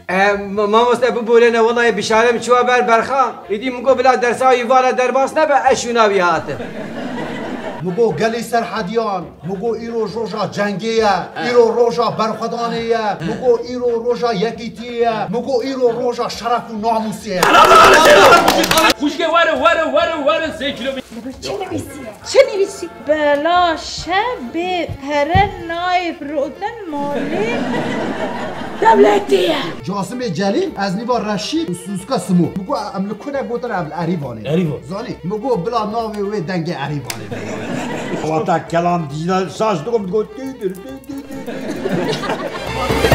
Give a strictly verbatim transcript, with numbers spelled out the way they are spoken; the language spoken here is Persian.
ما مستبو بولنا والله بشارم شو بر برخان يدي مكو بلا درساوي والا درباس نبا اشوناوي هاتم مگو گلی سرحدیان مگو ایرو روژا جنگیه ایرو روژا برخدانیه مگو ایرو روژا یکیتیه مگو ایرو روژا شرف و ناموسیه خوشگه وره وره وره وره سه کیلومتر چه نویسی؟ چه نویسی؟ بلا شب پره نایب رودن مالی دولتیه جاسم جلیل از نیوا رشید سوسکا سمو مگو املکونه بودن ابل عریبانه عریبان زانی مگو بلا ناوی و دنگ عریبانه Vata kelam dijital şaştı kom go.